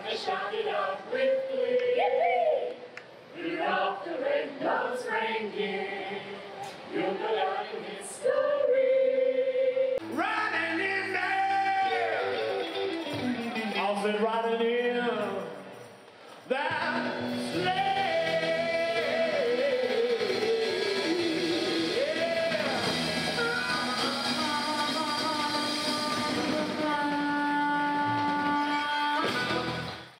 like to shout it out with glee. Yippee! Rudolph the red-nosed reindeer, you'll go down in history. Riding in there, I'll say riding in that sleigh.